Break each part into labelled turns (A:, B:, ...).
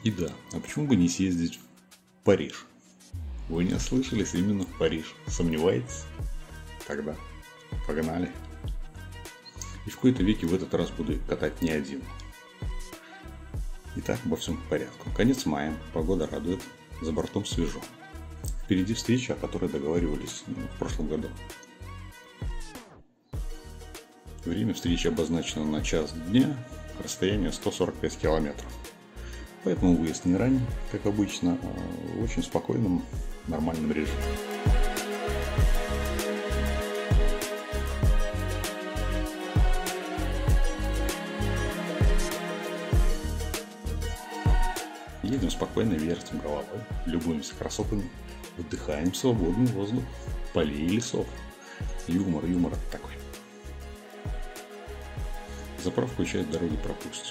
A: И да, а почему бы не съездить в Париж? Вы не ослышались, именно в Париж. Сомневаетесь? Тогда погнали. И в какой-то веке в этот раз буду катать не один. Итак, обо всем по порядку. Конец мая, погода радует, за бортом свежо. Впереди встреча, о которой договаривались в прошлом году. Время встречи обозначено на час дня, расстояние 145 километров. Поэтому выезд не ранний, как обычно, а в очень спокойном, нормальном режиме. Едем спокойно, вертим головой, любуемся красотами, вдыхаем свободный воздух, полей и лесов. Юмор такой. Заправку и часть дороги пропустим.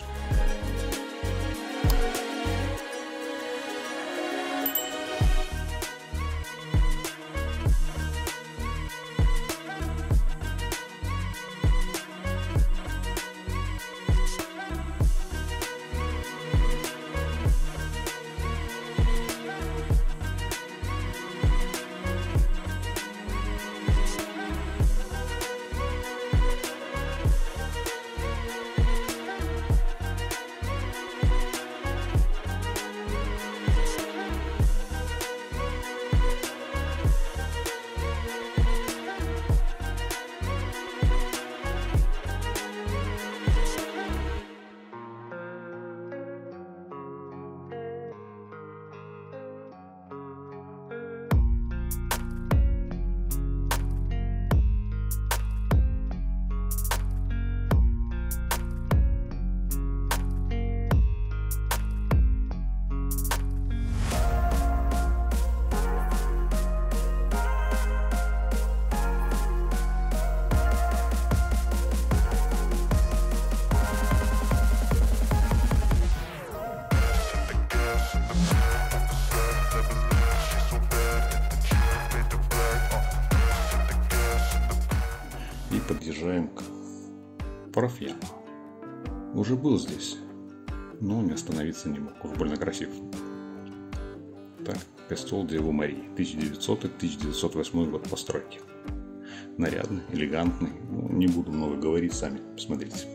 A: И подъезжаем к Парафьяну. Уже был здесь, но не остановиться не мог, уж больно красив. Так, костел Девы Марии, 1900-1908 год постройки. Нарядный, элегантный, не буду много говорить, сами посмотрите.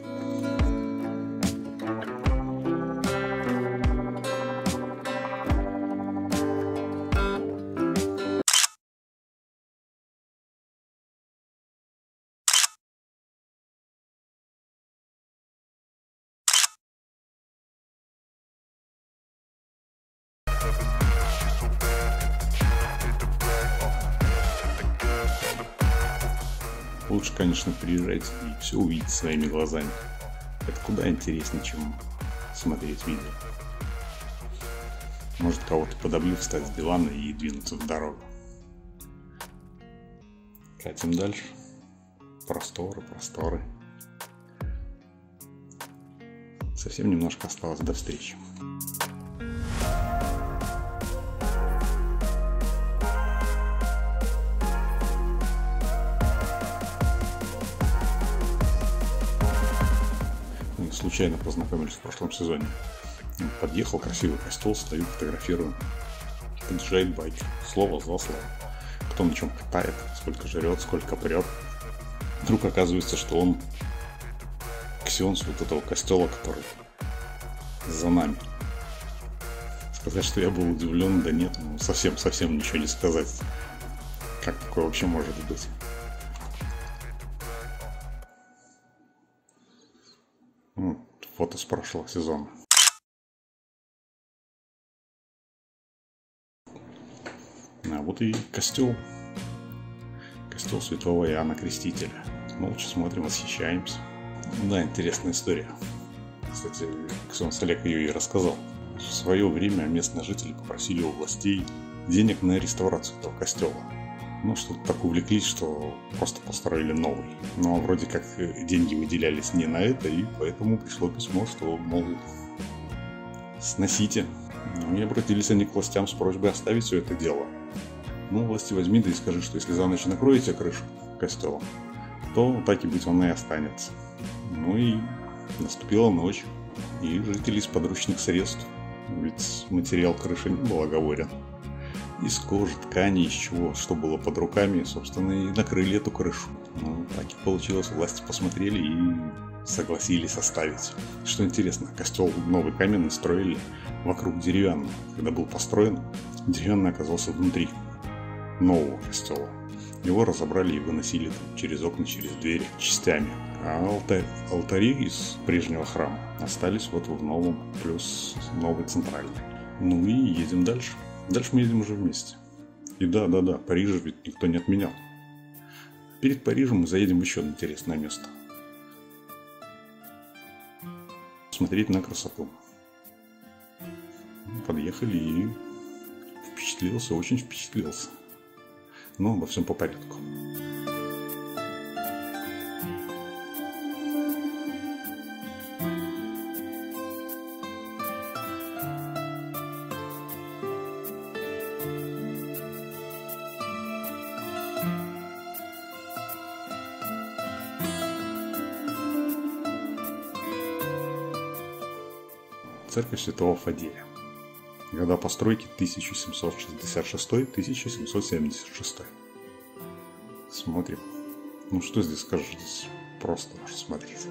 A: Лучше, конечно, приезжать и все увидеть своими глазами. Это куда интереснее, чем смотреть видео. Может, кого-то подоблю встать с дивана и двинуться в дорогу. Катим дальше. Просторы. Совсем немножко осталось до встречи. Случайно познакомились в прошлом сезоне. Подъехал, красивый костел, стою, фотографирую. Подъезжает байк. Слово за слово. Кто на чем катает, сколько жрет, сколько прет. Вдруг оказывается, что он ксенс вот этого костела, который за нами. Сказать, что я был удивлен, да нет, совсем ничего не сказать. Как такое вообще может быть? Фото с прошлого сезона. А вот и костел. Костел святого Иоанна Крестителя. Молча смотрим, восхищаемся. Да, интересная история. Кстати, ксенс Олег ее и рассказал. В свое время местные жители попросили у властей денег на реставрацию этого костела. Что-то так увлеклись, что просто построили новый. Но вроде как деньги выделялись не на это, и поэтому пришло письмо, что, мол, сносите. И обратились они к властям с просьбой оставить все это дело. Власти возьми, да и скажи, что если за ночь накроете крышу костела, то так и быть он и останется. И наступила ночь, и жители из подручных средств ведь материал крыши не был оговорен. Из кожи, ткани, из чего, что было под руками, собственно, и накрыли эту крышу. Ну, так и получилось, власти посмотрели и согласились оставить. Что интересно, костел новый каменный строили вокруг деревянного. Когда был построен, деревянный оказался внутри нового костела. Его разобрали и выносили через окна, через двери частями. А алтари из прежнего храма остались вот в новом, плюс новый центральный. Ну и едем дальше. Дальше мы едем уже вместе. И да, Париж ведь никто не отменял. Перед Парижем мы заедем в еще одно интересное место. Смотреть на красоту. Подъехали и впечатлился, очень впечатлился. Но обо всем по порядку. Церковь Святого Фадея. Года постройки 1766-1776. Смотрим. Ну что здесь скажешь? Здесь просто можно смотреть.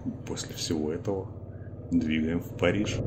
A: После всего этого двигаем в Париж.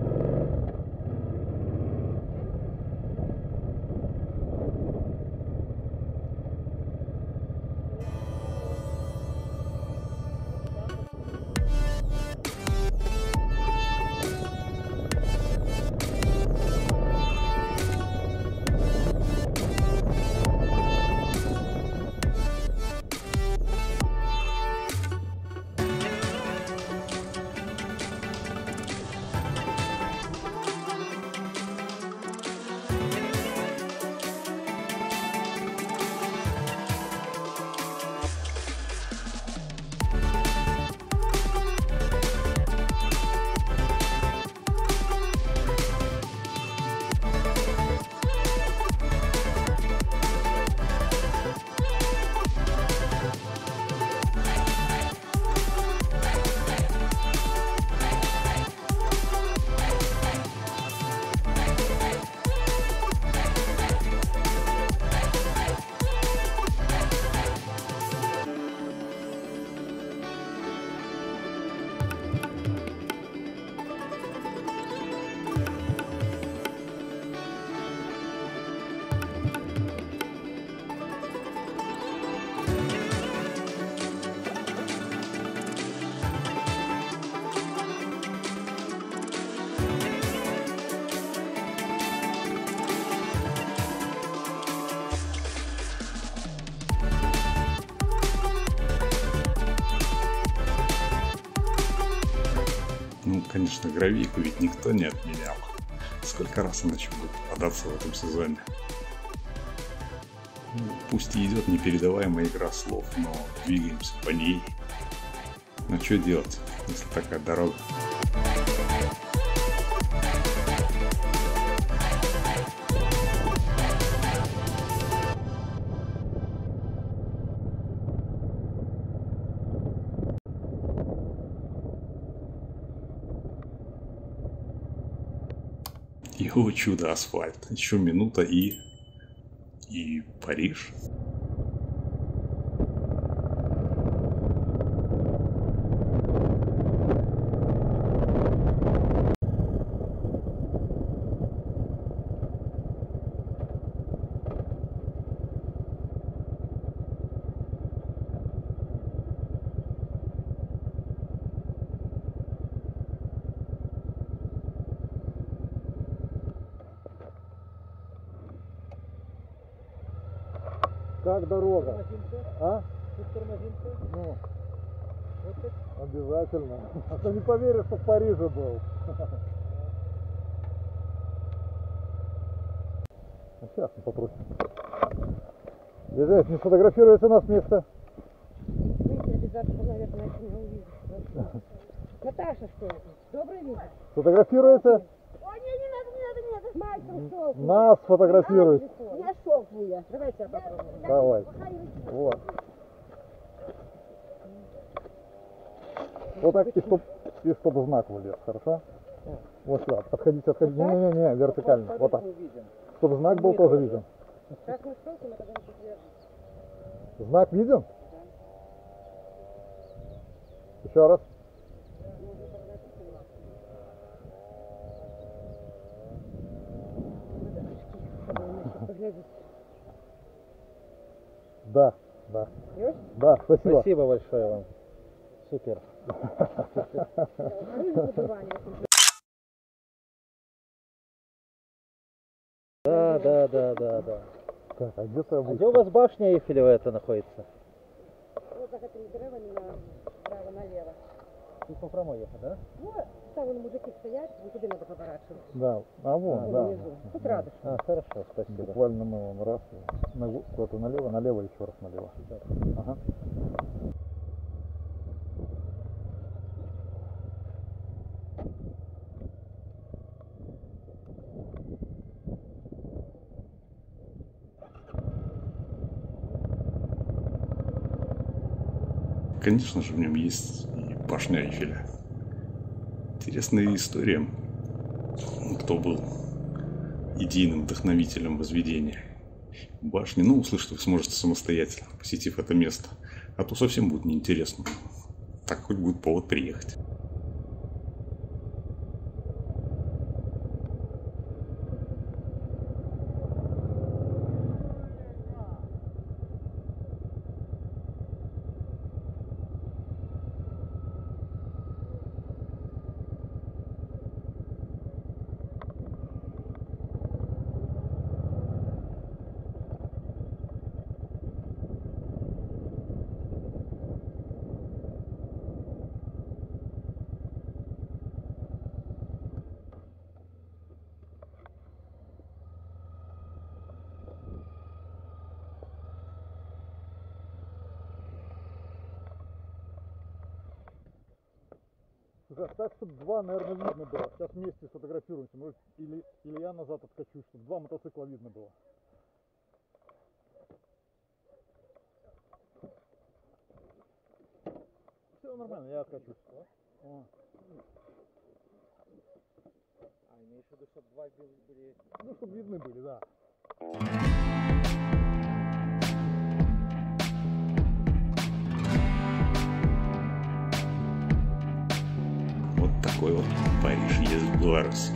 A: Ну, конечно, гравийку ведь никто не отменял. Сколько раз она еще будет попадаться в этом сезоне. Ну, пусть и идет непередаваемая игра слов, но двигаемся по ней. Ну, что делать, если такая дорога? И, о чудо, асфальт. Еще минута и Париж.
B: Как дорога? А? Ну, обязательно. А то не поверишь, что в Париже был. Сейчас мы попросим. Дядя, не сфотографируется нас место?
C: Обязательно, наверное, не увидишь. Наташа, что это? Добрый вечер.
B: Сфотографируется?
C: Ой, не надо. Мальчик шел.
B: Нас фотографирует.
C: Я шелковая. Давайте я попробую.
B: Давай. Вот. Вот так и чтоб знак вылез, хорошо? Вот сюда. Отходите. Не, вертикально. Вот так. Чтобы знак был тоже виден.
C: Раз мы шелком, это даже подтвердить.
B: Знак виден? Еще раз. Да. Да, спасибо.
D: Спасибо большое вам. Супер. Да.
B: Так, а где-то
D: А где у вас башня Эйфелева это находится?
C: Вот так это не направо, не направо, налево.
D: Тут по прямой ехать, да?
C: Вот, там вон мужики стоят, вот туда надо поворачивать.
B: Да, а вон, да.
C: Внизу. Тут радуешься.
D: А, хорошо, спасибо.
B: Буквально мы вон раз, куда-то налево, еще раз налево. Ага.
A: Конечно же, в нем есть и башня Эйфеля. Интересная история, кто был идейным вдохновителем возведения башни. Ну, услышать вы сможете самостоятельно, посетив это место. А то совсем будет неинтересно. Так хоть будет повод приехать.
B: Так, чтобы два, наверное, видно было. Сейчас вместе сфотографируемся. Может, или я назад откачу, чтобы два мотоцикла видно было. Все нормально, я откачусь.
D: Имеешь в виду, чтобы два были...
B: Ну, чтобы видны были, да.
A: Вот такой вот Париж есть в Беларуси.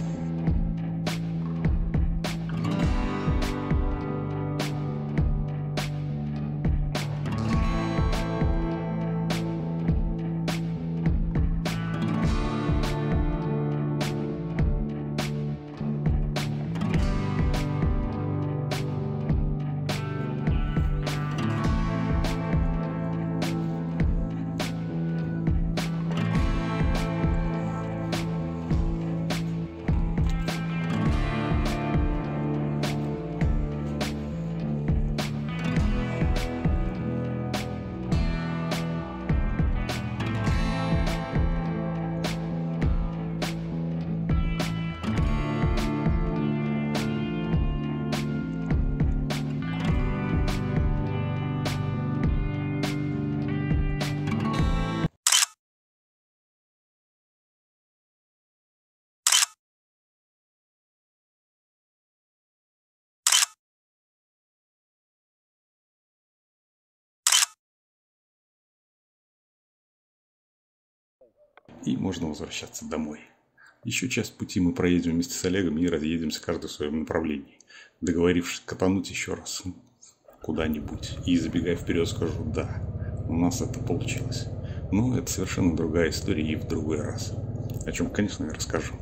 A: И можно возвращаться домой. Еще часть пути мы проедем вместе с Олегом и разъедемся каждый в своем направлении, договорившись катануть еще раз куда-нибудь. И забегая вперед, скажу, да, у нас это получилось. Но это совершенно другая история и в другой раз. О чем, конечно, я расскажу.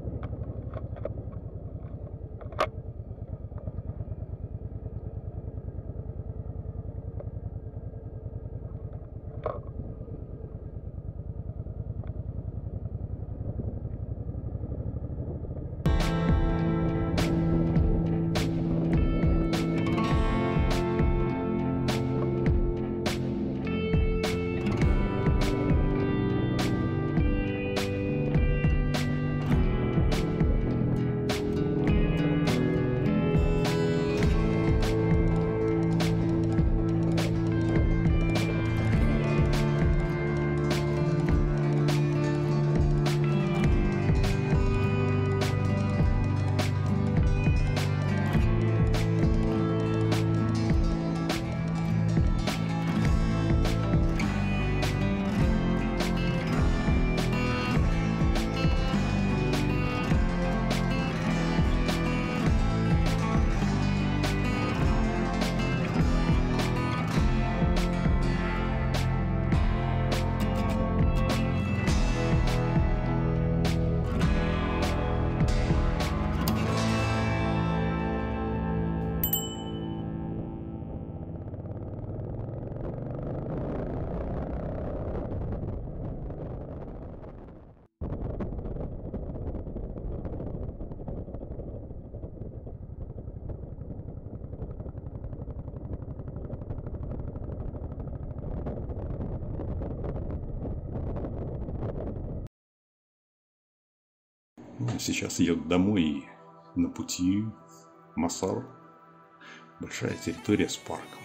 A: Сейчас еду домой и на пути Масар. Большая территория с парком.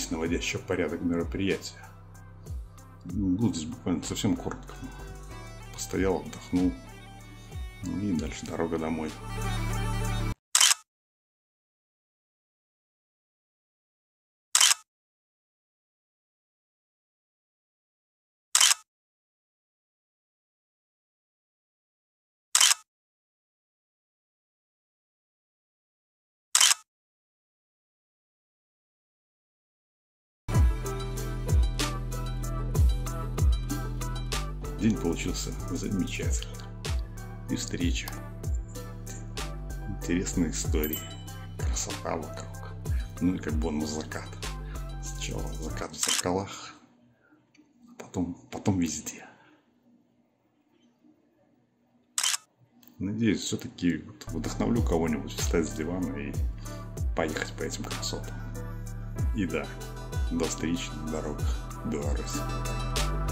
A: здесь наводящее порядок мероприятия. Был здесь буквально совсем коротко. Постоял, отдохнул. И дальше дорога домой. День получился замечательный. И встреча. Интересные истории. Красота вокруг. Ну и как бонус закат. Сначала закат в зеркалах, а потом везде. Надеюсь, все-таки вдохновлю кого-нибудь встать с дивана и поехать по этим красотам. И да, до встречи на дорогах Беларуси.